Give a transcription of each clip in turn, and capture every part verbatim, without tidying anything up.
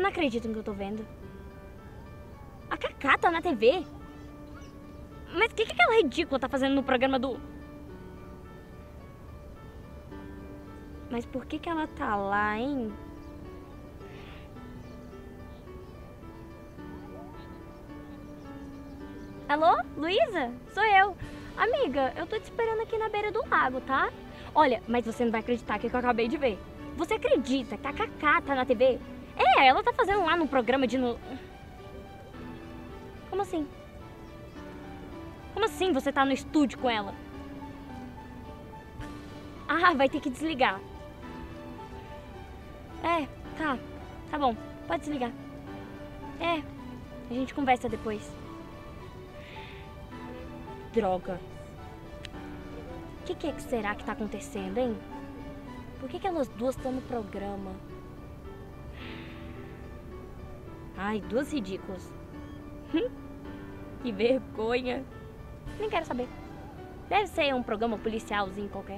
não acredito no que eu tô vendo. A Cacá tá na T V? Mas o que, que aquela ridícula tá fazendo no programa do... Mas por que que ela tá lá, hein? Alô, Luísa? Sou eu. Amiga, eu tô te esperando aqui na beira do lago, tá? Olha, mas você não vai acreditar que eu acabei de ver. Você acredita que a Cacá tá na T V? É, ela tá fazendo lá no programa de... No... Como assim? Como assim você tá no estúdio com ela? Ah, vai ter que desligar. É, tá. Tá bom, pode desligar. É, a gente conversa depois. Droga. O que, que é que será que tá acontecendo, hein? Por que que elas duas estão no programa? Ai, duas ridículas. Que vergonha. Nem quero saber. Deve ser um programa policialzinho qualquer.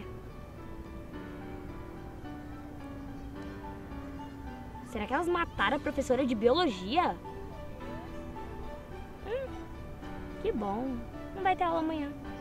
Será que elas mataram a professora de biologia? Hum, que bom. Não vai ter aula amanhã.